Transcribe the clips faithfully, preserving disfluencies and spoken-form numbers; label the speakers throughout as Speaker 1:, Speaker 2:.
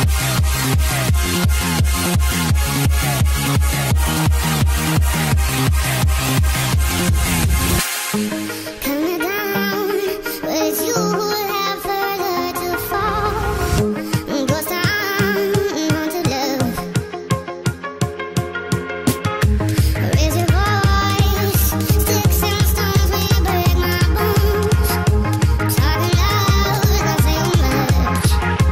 Speaker 1: Coming down with you have further to fall. Ghost town, haunted love. Raise your voice, sticks and stones will break my bones. Talking loud, nothing much.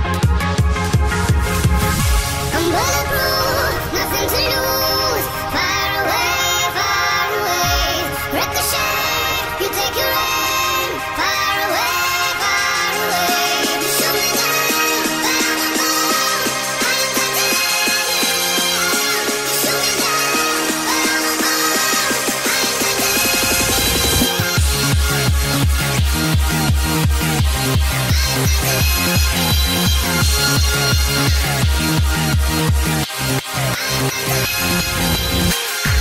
Speaker 1: I'm bulletproof, nothing to lose. Far away, far away. Ricochet, you take your aim. Far away, far away. You shoot me down, but I won't fall. I am titanium. You shoot me down, but I won't fall. I am titanium.